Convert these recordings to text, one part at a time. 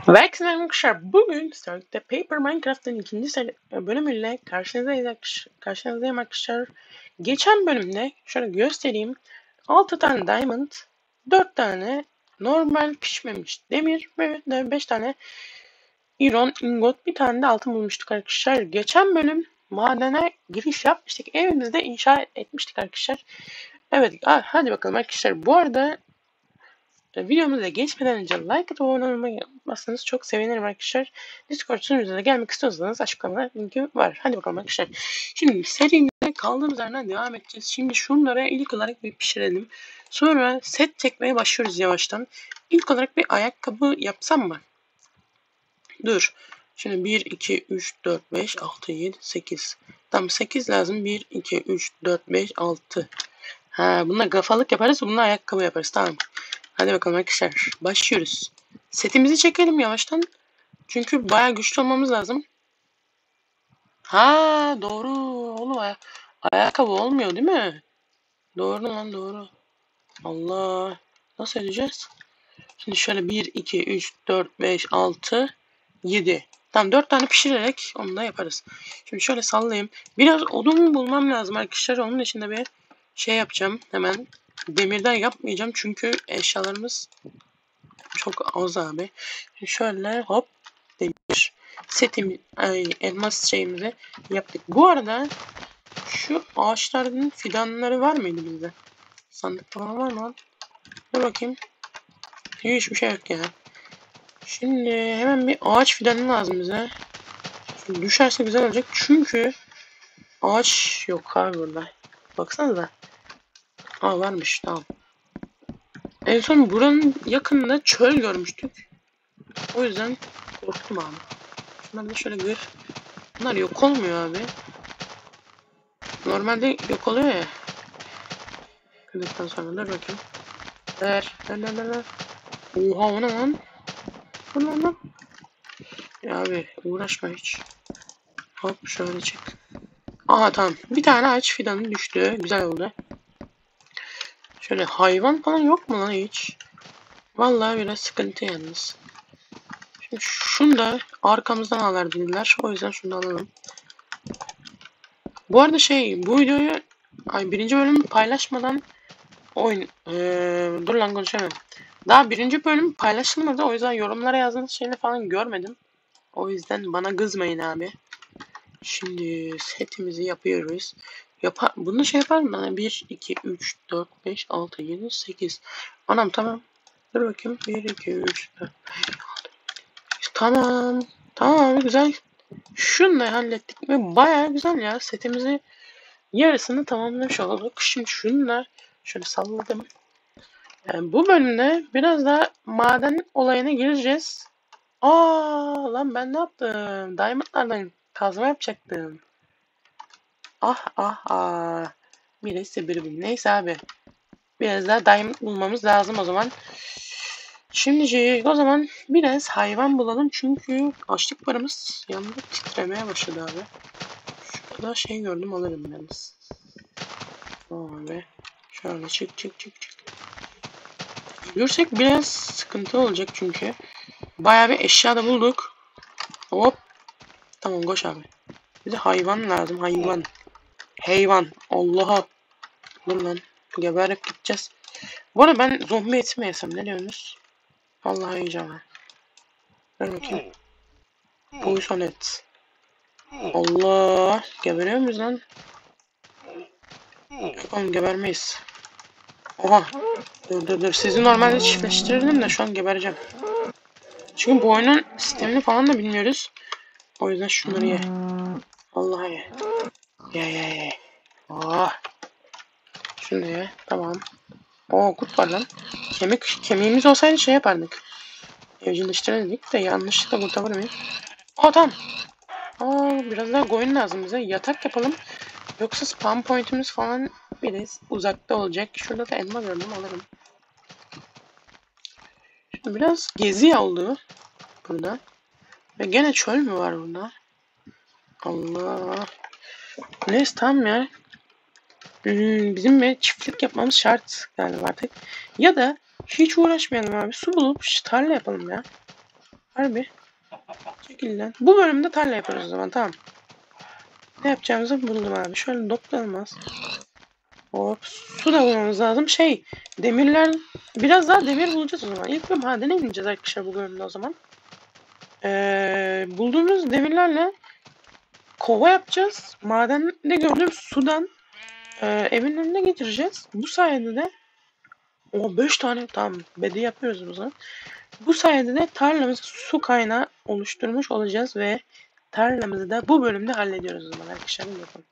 Herkese arkadaşlar, bugün Stark'ta Paper Minecraft'ın ikinci bölümüyle karşınızdayım arkadaşlar. Geçen bölümde şöyle göstereyim. 6 tane diamond, 4 tane normal pişmemiş demir ve 5 tane iron ingot, bir tane de altın bulmuştuk arkadaşlar. Geçen bölüm madene giriş yapmıştık. Evimizde inşa etmiştik arkadaşlar. Evet, hadi bakalım arkadaşlar. Bu arada videomuza geçmeden önce like atıp abone olmayı unutmazsanız çok sevinirim arkadaşlar. Discord sunucumuza gelmek istiyorsanız açıklamada linki var. Hadi bakalım arkadaşlar. Şimdi serimize kaldığımız yerden devam edeceğiz. Şimdi şunları ilk olarak bir pişirelim. Sonra set çekmeye başlıyoruz yavaştan. İlk olarak bir ayakkabı yapsam mı? Dur. Şimdi 1, 2, 3, 4, 5, 6, 7, 8. Tamam, 8 lazım. 1, 2, 3, 4, 5, 6. Bununla kafalık yaparız. Bununla ayakkabı yaparız. Tamam. Hadi bakalım arkadaşlar. Başlıyoruz. Setimizi çekelim yavaştan. Çünkü bayağı güçlü olmamız lazım. Doğru. Oğlum ayakkabı olmuyor değil mi? Doğru lan, doğru. Allah. Nasıl edeceğiz? Şimdi şöyle 1, 2, 3, 4, 5, 6, 7. Tamam, 4 tane pişirerek onu da yaparız. Şimdi şöyle sallayayım. Biraz odun bulmam lazım arkadaşlar. Onun için de bir şey yapacağım. Hemen demirden yapmayacağım. Çünkü eşyalarımız çok az abi. Şöyle hop demir setimi, elmas şeyimizi yaptık. Bu arada şu ağaçların fidanları var mıydı bizde? Sandık falan var mı? Dur bakayım. Hiçbir şey yok ya. Şimdi hemen bir ağaç fidanı lazım bize. Şimdi düşerse güzel olacak. Çünkü ağaç yok abi burada. Baksanıza. Varmış, tamam. En son buranın yakınında çöl görmüştük. O yüzden korktum abi. Şunları da şöyle gör. Bunlar yok olmuyor abi. Normalde yok oluyor ya. Kırdıktan sonra dur bakayım. Ver. Oha, o ne lan? Bu ne lan? Ya abi uğraşma hiç. Hop şöyle çık. Aha, tamam. Bir tane ağaç fidanı düştü. Güzel oldu. Şöyle hayvan falan yok mu lan hiç? Vallahi biraz sıkıntı yalnız. Şimdi şunu da arkamızdan alır dediler. O yüzden şunu da alalım. Bu arada bu videoyu birinci bölümü paylaşmadan dur lan, konuşamıyorum. Daha birinci bölüm paylaşılmadı. O yüzden yorumlara yazdığınız şeyini falan görmedim. O yüzden bana kızmayın abi. Şimdi setimizi yapıyoruz. Bunu yapar mı bana? 1, 2, 3, 4, 5, 6, 7, 8. Anam tamam. Dur bakayım. 1, 2, 3, 4, 5, 6. Tamam. Tamam abi, güzel. Şunu da hallettik ve bayağı güzel ya. Setimizi yarısını tamamlamış olduk. Şimdi şunu da şöyle salladım. Yani bu bölümde biraz daha maden olayına gireceğiz. Lan ben ne yaptım? Diamondlardan kazma yapacaktım. Birisi bir. Neyse abi. Biraz daha diamond bulmamız lazım o zaman. Şimdi o zaman biraz hayvan bulalım. Çünkü açlık paramız yanında titremeye başladı abi. Şurada gördüm, alırım yalnız. Abi. Şöyle çık. Yürürsek biraz sıkıntı olacak çünkü. Bayağı bir eşya da bulduk. Hop. Tamam, koş abi. Bize hayvan lazım, hayvan. Hayvan. Allah'a. Dur lan. Geberip gideceğiz. Bu arada ben zombi eti mi yesem, ne diyorsunuz? Vallahi yiyeceğim ha. Ver bakayım. Poison et. Allah. Geberiyor muyuz lan? Oğlum gebermeyiz. Oha. Dur. Sizi normalde çiftleştirirdim de şu an gebereceğim. Çünkü bu oyunun sistemini falan da bilmiyoruz. O yüzden şunları ye. Vallahi ye. Ye. Şunu da ye. Tamam. Kurt var lan. Kemiğimiz olsaydı yapardık. Evcilleştiremedik de yanlışlıkla kurtarır mıyım? Tamam. Biraz daha koyun lazım bize. Yatak yapalım. Yoksa spawn point'imiz falan biraz uzakta olacak. Şurada da elma gördüm, alırım. Şimdi biraz gezi oldu burada. Ve gene çöl mü var burada? Allah. Neyse, tamam ya. Bizim bir çiftlik yapmamız şart galiba artık. Ya da hiç uğraşmayalım abi. Su bulup tarla yapalım ya. Harbi. Çekil lan. Bu bölümde tarla yapıyoruz o zaman, tamam. Ne yapacağımızı buldum abi. Şöyle toplayalım az. Hop. Su da bulmamız lazım. Demirler. Biraz daha demir bulacağız o zaman. İlk bir madene ineceğiz arkadaşlar bu bölümde o zaman. Bulduğumuz demirlerle kova yapacağız. Madende gördüğüm sudan evin önüne getireceğiz. Bu sayede de 5 tane tamam bedi yapıyoruz o zaman. Bu sayede de tarlamızda su kaynağı oluşturmuş olacağız ve tarlamızı da bu bölümde hallediyoruz o zaman arkadaşlar. Yapalım.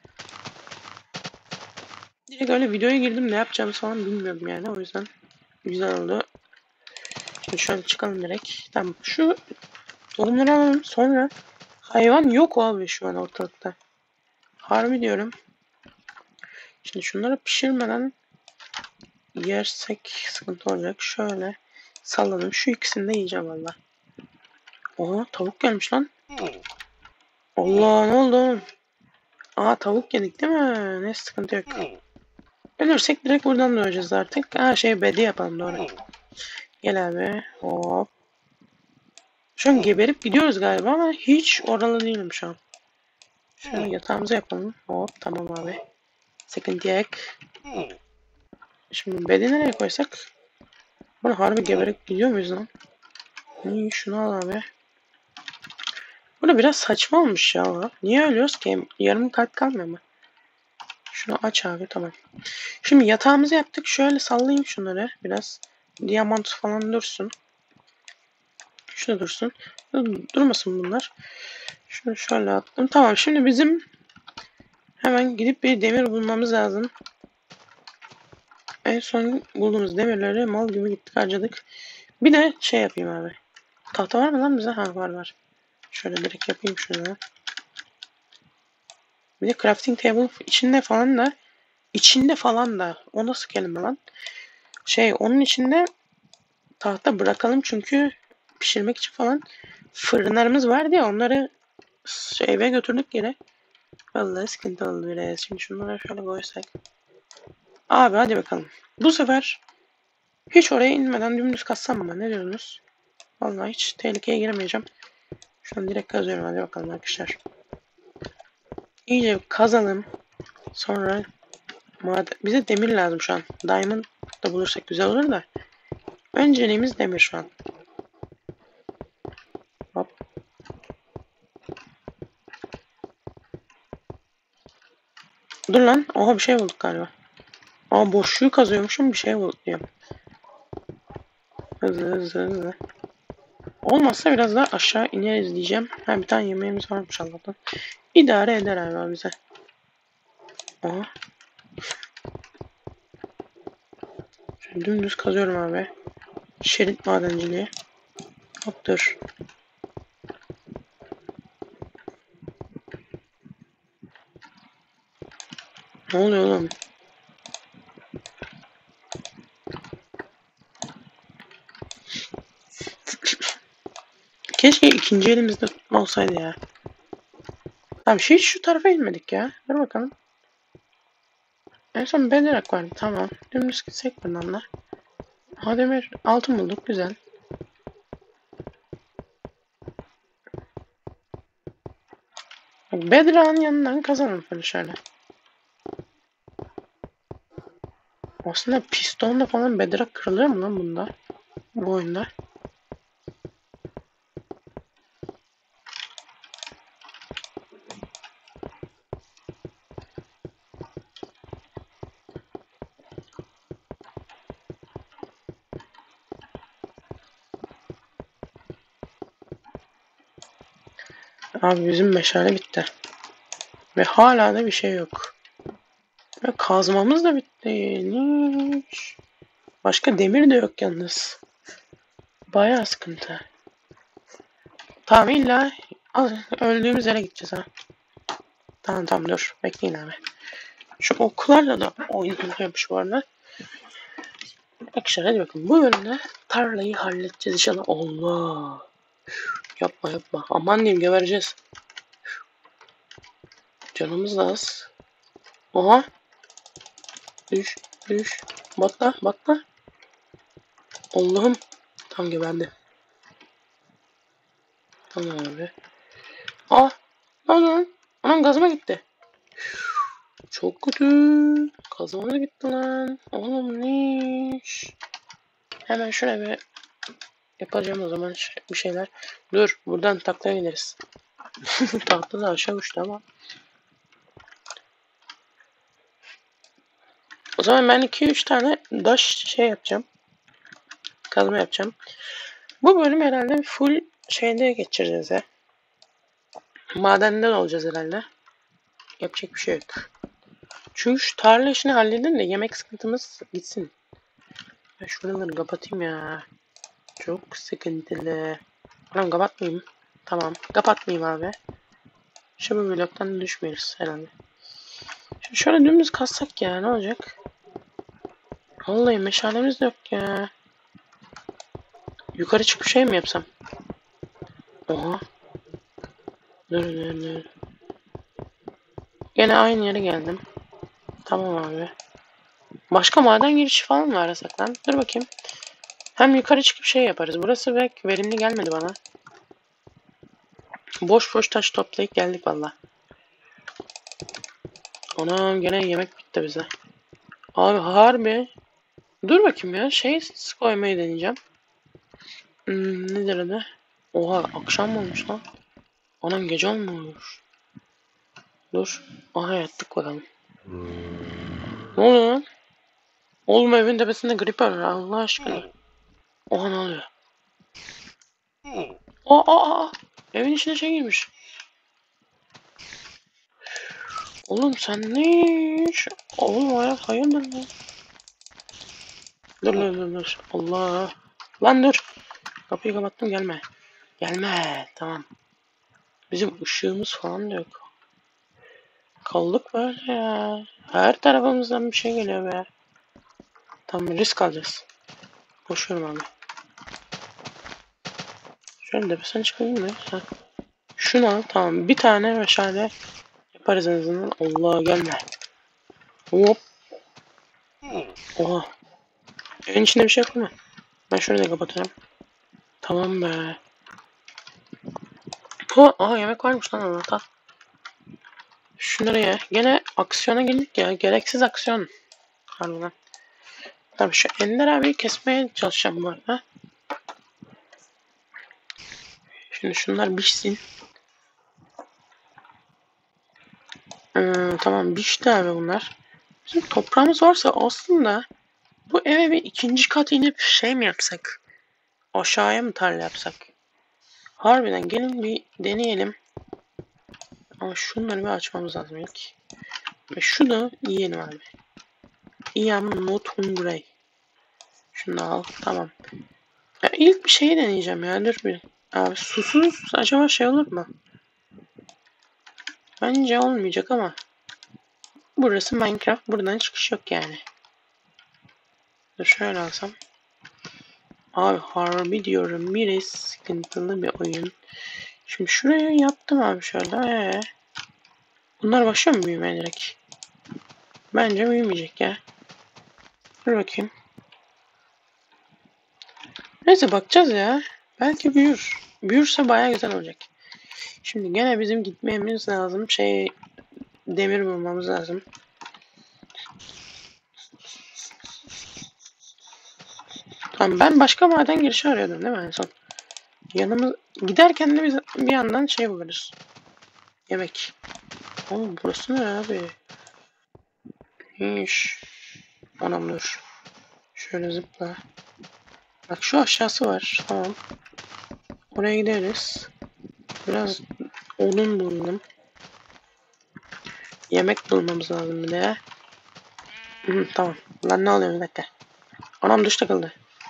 Direkt öyle videoya girdim, ne yapacağımı falan bilmiyorum yani, o yüzden güzel oldu. Şimdi şöyle çıkalım direkt. Tamam, şu tohumları alalım, sonra hayvan yok abi şu an ortalıkta. Harbi diyorum. Şimdi şunları pişirmeden yersek sıkıntı olacak. Şöyle salladım. Şu ikisini de yiyeceğim valla. Oha, tavuk gelmiş lan. Allah, ne oldu oğlum? Aa, tavuk yedik değil mi? Ne, sıkıntı yok. Ölürsek direkt buradan döneceğiz artık. Bedi yapalım, doğru. Gel abi. Hop. Şu an geberip gidiyoruz galiba ama hiç oralı değilim şu an. Şöyle yatağımızı yapalım. Hop, tamam abi. Sıkıntı yok. Şimdi bedi nereye koysak? Bunu harbi geberip gidiyor muyuz lan? Şunu al abi. Bu da biraz saçma olmuş ya. Niye ölüyoruz ki? Yarım kalp kalmıyor mu? Şunu aç abi, tamam. Şimdi yatağımızı yaptık. Şöyle sallayayım şunları biraz. Diamant falan dursun. Şurada dursun. Durmasın bunlar. Şunu şöyle attım. Tamam, şimdi bizim hemen gidip bir demir bulmamız lazım. En son bulduğumuz demirleri mal gibi gittik harcadık. Bir de yapayım abi. Tahta var mı lan bize? Ha, var. Şöyle direkt yapayım şunu. Bir de crafting table içinde falan da o nasıl kelime lan? Onun içinde tahta bırakalım çünkü pişirmek için falan fırınlarımız vardı ya, onları eve götürdük geri. Vallahi sıkıntı oldu biraz. Şimdi şunları şöyle koysak. Abi hadi bakalım. Bu sefer hiç oraya inmeden dümdüz kassam mı? Ne diyorsunuz? Vallahi hiç tehlikeye giremeyeceğim. Şunu direkt kazıyorum, hadi bakalım arkadaşlar. İyice kazalım. Sonra bize demir lazım şu an. Diamond da bulursak güzel olur da. Önceliğimiz demir şu an. Hop. Dur lan. Oha, bir şey bulduk galiba. Boşluğu kazıyormuşum, bir şey bulduk diyorum. Hızlı. Olmazsa biraz daha aşağı ineriz diyeceğim. Bir tane yemeğimiz varmış Allah'tan. İdare eder abi bize. Aha. Şöyle dümdüz kazıyorum abi. Şerit madenciliği. Hop, dur. Ne oluyor oğlum? Keşke ikinci elimizde olsaydı ya. Tamam, şu tarafa inmedik ya. Dur bakalım. En son bedrock vardı, tamam. Dümdüz gitsek buradan da. Demir altın bulduk, güzel. Bedrock'ın yanından kazanalım böyle şöyle. Aslında pistonda falan bedrock kırılır mı lan bunda? Bu oyunda. Abi bizim meşale bitti. Ve hala da bir şey yok. Ve kazmamız da bitti. Hiç. Başka demir de yok yalnız. Bayağı sıkıntı. Tamam, illa öldüğümüz yere gideceğiz ha. Tamam dur. Bekleyin abi. Şu oklarla da oynanıyormuş bu arada. Arkadaşlar hadi bakın. Bu bölümde tarlayı halledeceğiz inşallah. Allah. Yapma. Aman diyeyim, gebereceğiz. Canımız da az. Oha. Düş. Batla. Allah'ım. Tam geberdi. Tamam abi. Ah! Lan! Anam gazıma gitti. Çok kötü. Gazıma da gitti lan. Oğlum ne iş? Hemen şuraya bir yapacağım o zaman bir şeyler. Dur buradan taklaya gideriz. Tahta da aşağı uçtu ama. O zaman ben 2-3 tane daş şey yapacağım. Kazma yapacağım. Bu bölüm herhalde full şeyde geçireceğiz ya. Madenden olacağız herhalde. Yapacak bir şey yok. Çünkü şu tarla işini halledin de yemek sıkıntımız gitsin. Ben şuraları kapatayım ya. Çok sıkıntılı. Tamam kapatmayayım. Tamam kapatmayayım abi. Şu bir bloktan düşmüyoruz herhalde. Şimdi şöyle dümdüz kazsak ya ne olacak? Vallahi meşalemiz de yok ya. Yukarı çıkıp şey mi yapsam? Oha. Dur. Gene aynı yere geldim. Tamam abi. Başka maden girişi falan mı arasak lan? Dur bakayım. Hem yukarı çıkıp şey yaparız. Burası pek verimli gelmedi bana. Boş boş taş toplayıp geldik valla. Anam gene yemek bitti bize. Abi harbi. Dur bakayım ya. Şey koymayı deneyeceğim. Nedir adı? Oha akşam mı olmuş lan? Anam gece olmuş. Dur. Aha yattık bakalım. Ne oluyor lan? Oğlum evin tepesinde Creeper var Allah aşkına. Oha ne oluyor? Aa. Evin içine şey girmiş. Oğlum sen ne iş? Oğlum hayırdır lan? Dur. Allah. Lan dur. Kapıyı kapattım gelme. Gelme. Tamam. Bizim ışığımız falan da yok. Kaldık böyle ya. Her tarafımızdan bir şey geliyor be. Tamam risk alacağız. Boşuyorum abi. Şöyle de sen çıkalım mı? Ha. Şunu al tamam. Bir tane meşale yaparız en azından. Allah gelme. Hop. Oha. Evin içinde bir şey yok mu? Ben şöyle de kapatacağım. Tamam be. Aha yemek varmış lan orada. Şunları ye. Gene aksiyona girdik ya. Gereksiz aksiyon. Harbiden. Tabii şu Ender abiyi kesmeye çalışacağım bu arada. Şimdi şunlar pişsin. Tamam pişti abi bunlar. Bizim toprağımız varsa aslında bu eve bir ikinci kat inip şey mi yapsak? Aşağıya mı tarla yapsak? Harbiden gelin bir deneyelim. Ama şunları bir açmamız lazım ilk. Ve şunu yiyelim abi. I am not hungry. Şunu al. Tamam. Ya ilk bir şeyi deneyeceğim ya. Dur bir. Abi susuz acaba şey olur mu? Bence olmayacak ama. Burası Minecraft. Buradan çıkış yok yani. Dur şöyle alsam. Abi harbi diyorum. Biri sıkıntılı bir oyun. Şimdi şuraya yaptım abi şöyle. Bunlar başlıyor mu büyümeye direkt? Bence büyümeyecek ya. Dur bakayım. Neyse bakacağız ya. Belki büyür. Büyürse baya güzel olacak. Şimdi gene bizim gitmemiz lazım. Demir bulmamız lazım. Tamam ben başka maden girişi arıyordum değil mi en son? Yanımız giderken de biz bir yandan şey buluruz. Yemek. Oğlum burası ne abi? İş. Anam dur. Şöyle zıpla. Bak şu aşağısı var. Tamam. Oraya gideriz. Biraz odun bulalım. Yemek bulmamız lazım bir de. Tamam. Lan ne oluyor bir dakika. Anam duş takıldı.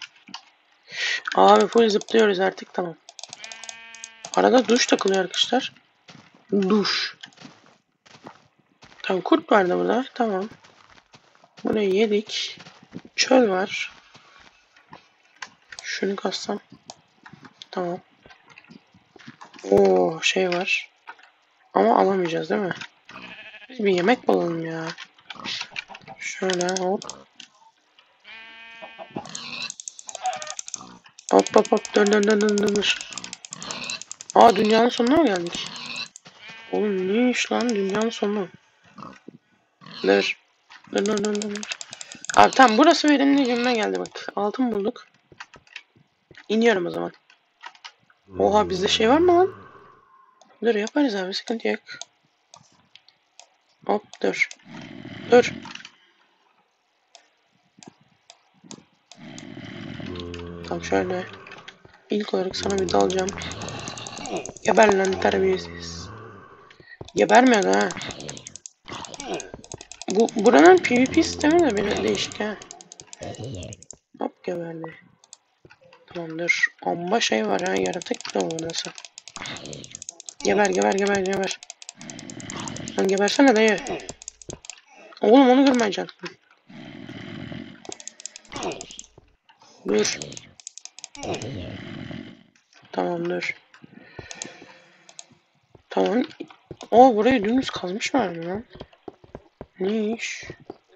Abi full zıplıyoruz artık tamam. Arada duş takılıyor arkadaşlar. Duş. Tamam kurt vardı burada. Tamam. Burayı yedik. Çöl var. Şunu kassam. Tamam. Oo şey var. Ama alamayacağız değil mi? Biz bir yemek bulalım ya. Şöyle hop. Hop. Dur. Aa, dünyanın sonuna mı geldik? Oğlum neymiş lan dünyanın sonu? Dur. Dur. Abi tamam, burası verimli gününe geldi bak. Altın bulduk. İniyorum o zaman. Oha, bizde şey var mı lan? Dur, yaparız abi, sıkıntı yok. Hop dur. Dur. Tamam, şöyle. İlk olarak sana bir dalacağım. Geber lan terbiyesiz. Gebermiyor ha. Buranın PvP sistemi de böyle değişik ha. Hop, geberdi. Tamamdır. Amma şey var ha, yaratık da bu nasıl? Geber. Lan gebersene dayı. Oğlum onu görmeyecektim. Dur. Tamamdır. Tamam. O burayı dümdüz kazmışlar mı lan? Ne iş?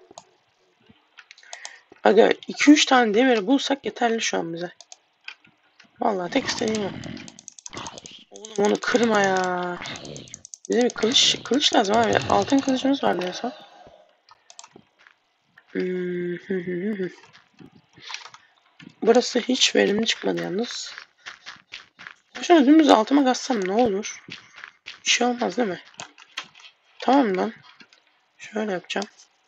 Aga 2-3 tane demir bulsak yeterli şu an bize. Vallahi tek istediğim o. Oğlum onu kırma ya. Bize bir kılıç lazım abi. Altın kılıcımız var diyorsan. Burası hiç verimli çıkmadı yalnız. Şöyle dümdüz altıma kassam ne olur? Bir şey olmaz değil mi? Tamam lan. Şöyle yapacağım.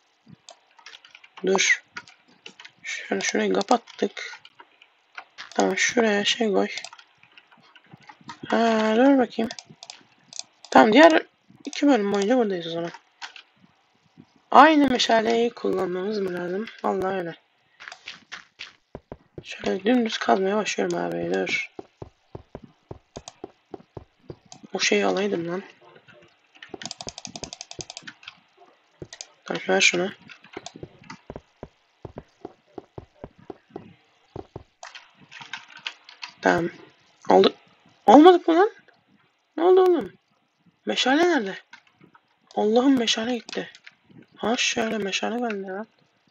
Dur. Şöyle şurayı kapattık. Tamam, şuraya şey koy. Ha, dur bakayım. Tamam, diğer 2 bölüm boyunca buradayız o zaman. Aynı meşaleyi kullanmamız mı lazım? Vallahi öyle. Şöyle dümdüz kazmaya başlıyorum abi. Dur. O şeyi alaydım lan. Tamam, ver şunu. Tamam. Aldık. Almadık mı lan? Ne oldu oğlum? Meşale nerede? Allah'ım, meşale gitti. Ha, şöyle meşale geldi ya.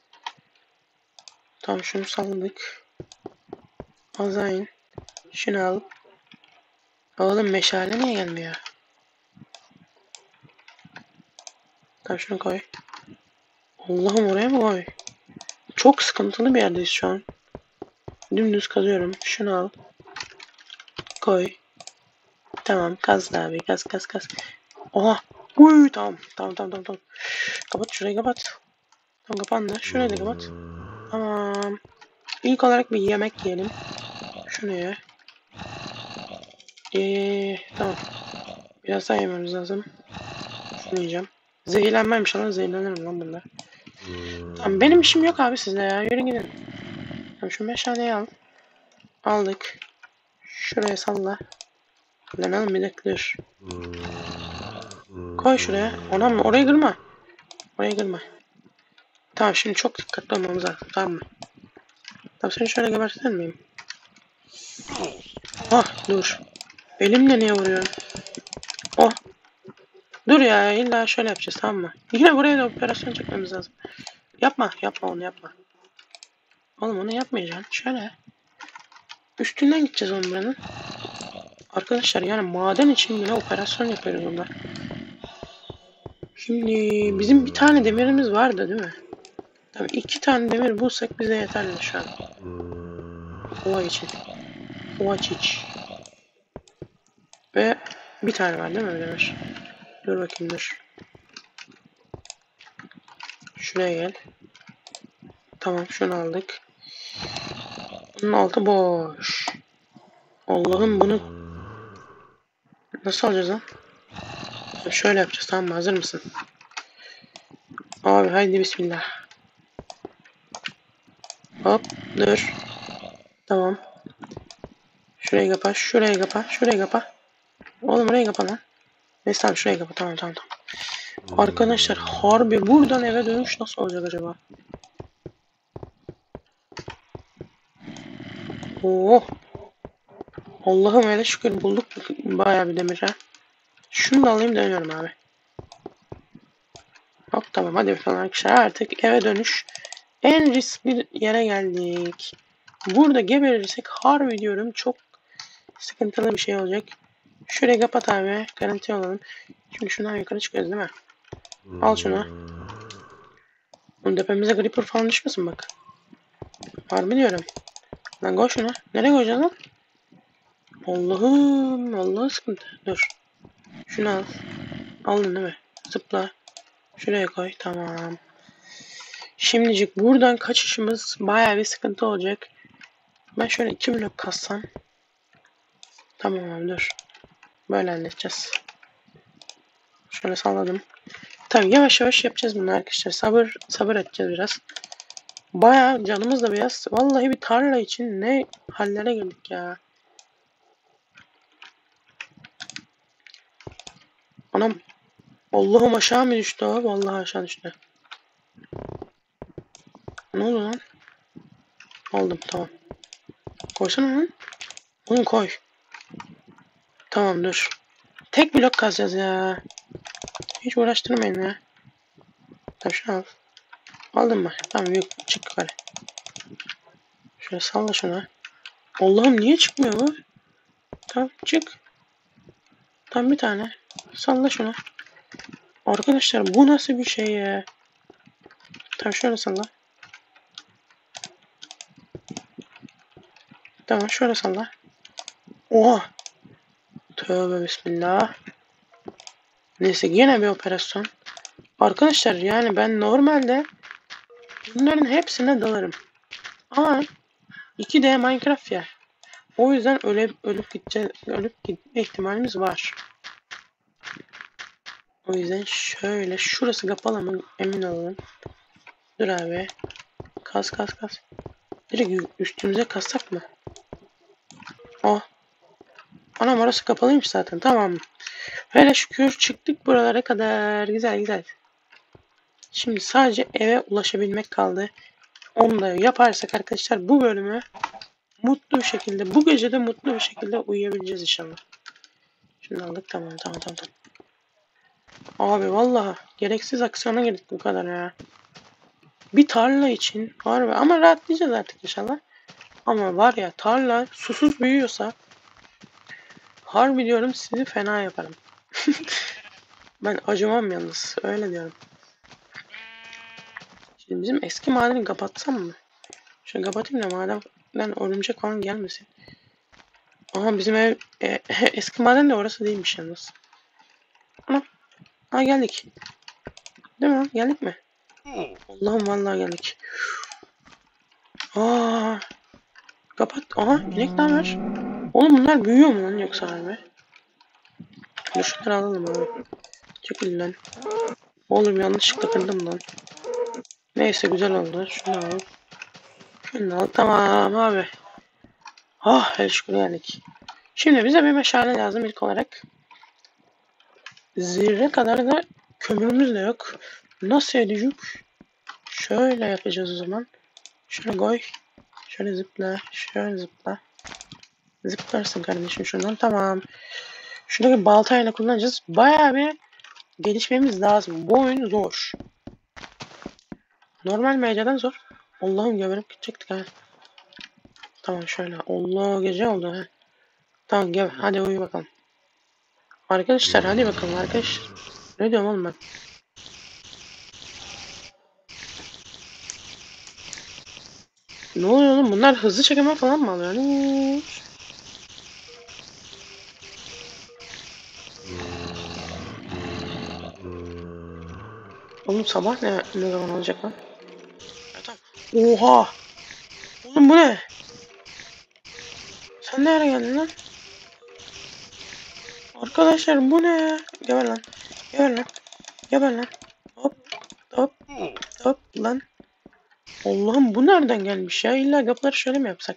Tamam, şunu salladık. Azayın. Şunu al. Oğlum meşale niye gelmiyor? Tamam, şunu koy. Allah'ım, oraya mı koy? Çok sıkıntılı bir yerdeyiz şu an. Dümdüz kazıyorum. Şunu al. Koy. Tamam, kaz abi. Kaz. Oha. Uy, tamam. Kapat, şurayı kapat. Tamam, kapandı. Şurayı da kapat. Tamam. İlk olarak bir yemek yiyelim. Şunu ye. Tamam. Biraz daha yememiz lazım. Şunu yiyeceğim. Zehirlenmeymiş ama zehirlenirim lan bunda. Tamam, benim işim yok abi sizle ya. Yürü gidin. Tamam, şu meşaleyi al. Aldık. Şuraya salla. Lan oğlum, bir dakika dur. Koy şuraya. Onam mı? Oraya kırma. Tamam, şimdi çok dikkatli olmamız lazım. Tamam mı? Tamam, seni şöyle gebertir miyim? Ah, dur. Elimle niye vuruyorum? Oh. Dur ya, illa şöyle yapacağız, tamam mı? Yine buraya da operasyon çekmemiz lazım. Yapma onu yapma. Oğlum onu yapmayacaksın. Şöyle. Üstünden gideceğiz onun buranın. Arkadaşlar, yani maden için bile operasyon yapıyoruz burada. Şimdi bizim bir tane demirimiz vardı değil mi? Tamam, 2 tane demir bulsak bize yeterli şu an. Kova için. Ve bir tane var değil mi demir? Dur bakayım, dur. Şuraya gel. Tamam, şunu aldık. Bunun altı boş. Allah'ım, bunu nasıl alacağız lan? Şöyle yapacağız, tamam mı? Hazır mısın? Abi haydi bismillah. Hop, dur. Tamam. Şurayı kapa. Oğlum orayı kapa lan. Neyse, tamam, şurayı kapa. Tamam. Arkadaşlar, harbi buradan eve dönüş nasıl olacak acaba? Oh. Allah'ım, öyle şükür bulduk bayağı bir demir ha. Şunu da alayım, dönüyorum abi. Hop, tamam, hadi bakalım arkadaşlar, artık eve dönüş. En riskli yere geldik. Burada geberirsek harbi diyorum çok sıkıntılı bir şey olacak. Şurayı kapat abi. Garanti olalım. Şimdi şundan yukarı çıkıyoruz değil mi? Al şunu. Onun tepemize creeper falan düşmesin bak. Harbi diyorum. Lan koy şunu. Nereye koyacaksın lan? Allah'ım. Allah'ım sıkıntı. Dur. Şunu al. Aldın değil mi? Zıpla. Şuraya koy. Tamam. Şimdicik buradan kaçışımız bayağı bir sıkıntı olacak. Ben şöyle 2 blok kassam. Tamam abi dur. Böyle halledeceğiz. Şöyle salladım. Tabii yavaş yavaş yapacağız bunu arkadaşlar. Sabır edeceğiz biraz. Bayağı canımız da biraz. Vallahi bir tarla için ne hallere girdik ya. Anam. Allah'ım aşağı mı düştü o? Vallahi aşağı düştü. Ne oldu lan? Aldım tamam. Koysana lan. Onu koy. Tamam dur. Tek blok kazacağız ya. Hiç uğraştırmayın ya. Tamam şunu al. Aldın mı? Tamam yok çık yukarı. Şöyle salla şunu. Allah'ım niye çıkmıyor bu? Tamam çık. Tamam bir tane. Salla şunu. Arkadaşlar bu nasıl bir şey ya? Tamam şöyle salla. Tamam şöyle salla. Oha. Tövbe bismillah. Neyse yine bir operasyon. Arkadaşlar yani ben normalde bunların hepsine dalarım. Ama 2D Minecraft ya. O yüzden ölüp gitme ihtimalimiz var. O yüzden şöyle şurası kapalı mı emin olalım. Dur abi. Kas. Direkt üstümüze kassak mı? Oh. Anam orası kapalıymış zaten. Tamam. Hele şükür çıktık buralara kadar. Güzel. Şimdi sadece eve ulaşabilmek kaldı. Onu da yaparsak arkadaşlar bu bölümü mutlu bir şekilde, bu gece de mutlu bir şekilde uyuyabileceğiz inşallah. Şimdi aldık tamam. Abi vallahi gereksiz aksiyona girdik bu kadar ya. Bir tarla için harbi ama rahatlayacağız artık inşallah. Ama var ya tarla susuz büyüyorsa harbi diyorum sizi fena yaparım. Ben acımam yalnız öyle diyorum. Şimdi bizim eski madeni kapatsam mı? Şunu kapatayım da mademden örümcek falan gelmesin. Aha bizim ev eski maden de orası değilmiş yalnız. Ana. Ha geldik. Değil mi? Geldik mi? Allah'ım vallahi geldik. Aa, kapat. Aha inek ne haber? Oğlum bunlar büyüyor mu lan yoksa harbi? Dur şunları alalım abi. Çekil lan. Oğlum yanlışlıkla kırdım lan. Neyse güzel oldu. Şunu al. Şunu al. Tamam abi. Ah her şükür geldik. Şimdi bize bir meşale lazım ilk olarak. Zirve kadar da kömürümüz de yok. Nasıl edecek? Şöyle yapacağız o zaman. Şöyle koy. Şöyle zıpla. Şöyle zıpla. Zıplarsın kardeşim şundan. Tamam. Şuradaki baltayla kullanacağız. Bayağı bir gelişmemiz lazım. Bu oyun zor. Normal mecradan zor. Allah'ım geberip gidecektik ha. Tamam şöyle. Allah gece oldu ha. Tamam gel hadi uyu bakalım. Arkadaşlar hadi bakalım arkadaşlar. Ne diyorum oğlum ben? Ne oluyor oğlum? Bunlar hızlı çekime falan mı alıyor? Oğlum sabah ne zaman olacak lan? Tamam. Oha! Oğlum bu ne? Sen nereye geldin lan? Arkadaşlar bu ne ya? Geber lan. Geber lan. Geber lan. Hop hop hop lan. Allah'ım bu nereden gelmiş ya? İlla kapıları şöyle mi yapsak?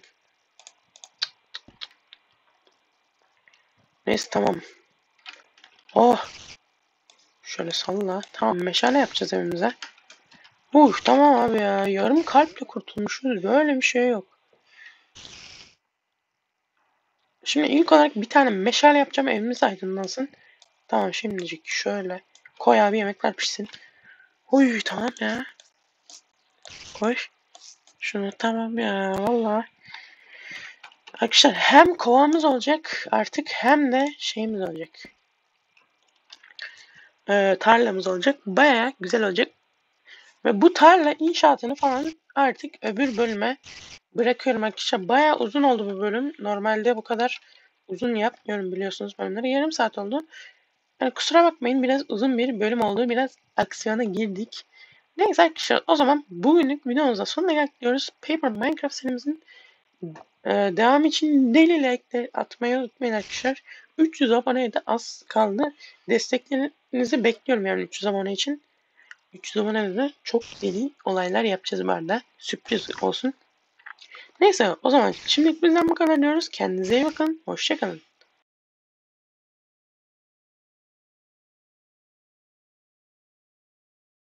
Neyse tamam. Oh. Şöyle salla. Tamam meşale yapacağız evimize. Tamam abi ya. Yarım kalple kurtulmuşuz. Böyle bir şey yok. Şimdi ilk olarak bir tane meşale yapacağım evimiz aydınlansın. Tamam şimdicik şöyle. Koy abi yemekler pişsin. Tamam ya. Koy. Şunu tamam ya valla. Arkadaşlar hem kovamız olacak artık hem de şeyimiz olacak. Tarlamız olacak. Bayağı güzel olacak. Ve bu tarla inşaatını falan artık öbür bölüme bırakıyorum arkadaşlar. Bayağı uzun oldu bu bölüm. Normalde bu kadar uzun yapmıyorum biliyorsunuz bölümleri. Yarım saat oldu. Yani kusura bakmayın biraz uzun bir bölüm oldu. Biraz aksiyona girdik. Neyse arkadaşlar o zaman bugünlük videomuzda sonuna geldik diyoruz. Paper Minecraft serimizin devam için deli like atmayı unutmayın arkadaşlar. 300 aboneye de az kaldı. Desteklerinizi bekliyorum yani 300 abone için. 300 abonede çok deli olaylar yapacağız bu arada. Sürpriz olsun. Neyse o zaman şimdilik bizden bu kadar diyoruz. Kendinize iyi bakın. Hoşçakalın.